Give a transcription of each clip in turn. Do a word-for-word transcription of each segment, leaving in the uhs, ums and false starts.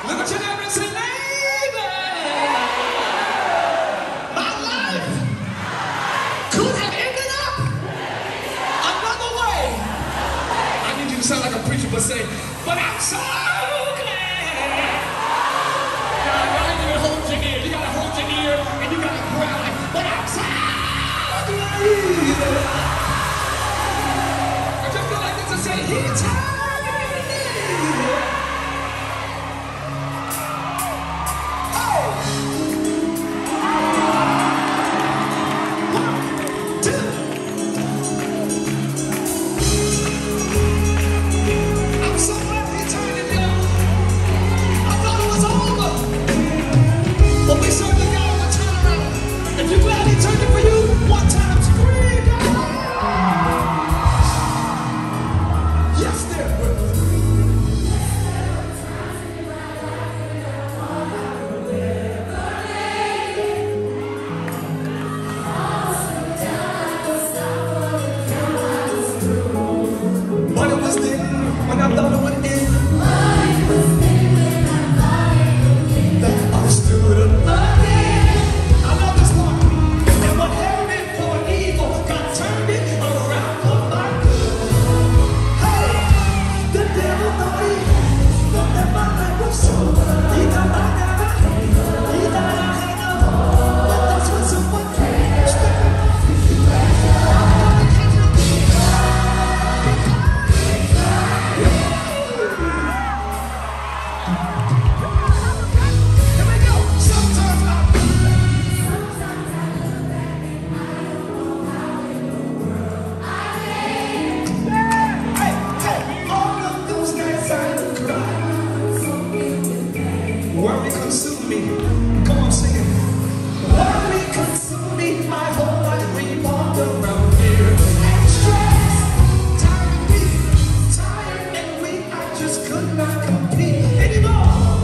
Look at your neighbor and say, neighbor, my life could have ended up another way. I need you to sound like a preacher, but say, but I'm so glad. Now, I need you to hold your ear. You gotta hold your ear and you gotta growl like, but I'm so glad. I just feel like this to say, he turned me. When I thought it would end, money was there when I thought it would end. That I stood up again. I love this part. And what had been for evil, God turned it around for my good. Hey, the devil thought he thought that my life was so. He thought I never, he thought I had no hope. But that's when someone came, stepping off his feet. Worry consumed me. Come on, sing it. Worry consumed me. My whole life revolved around here. And stress, tired and weak, tired and weak. I just could not compete anymore.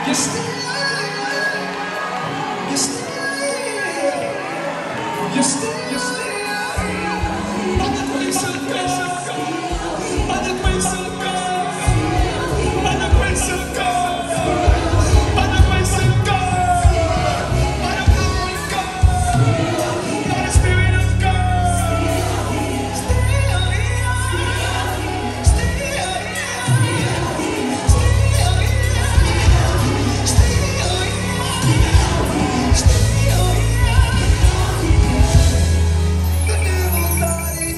You're still, you're still, you're still, you're still. By the grace of God, by the grace of God, by the grace of God, by the grace of God, by the power of God, by the Spirit of God. Still here, still here, still here, still here. The devil died.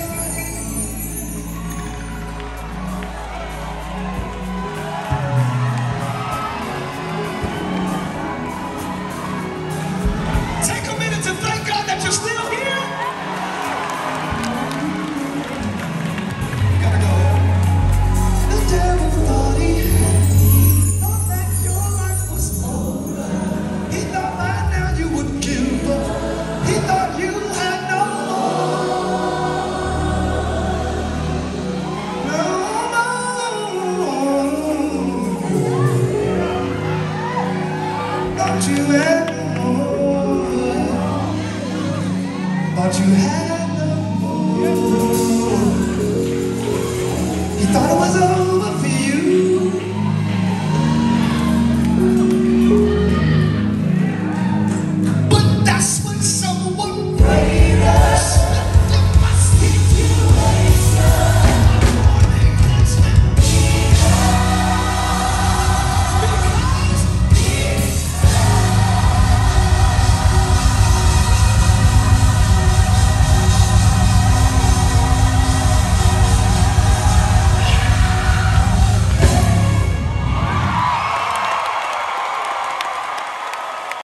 Take a minute to thank God that you're still here. You gotta go. The devil thought he had me, thought that your life was over. He thought by now you would give up. He thought you had no hope. No more. Don't you ever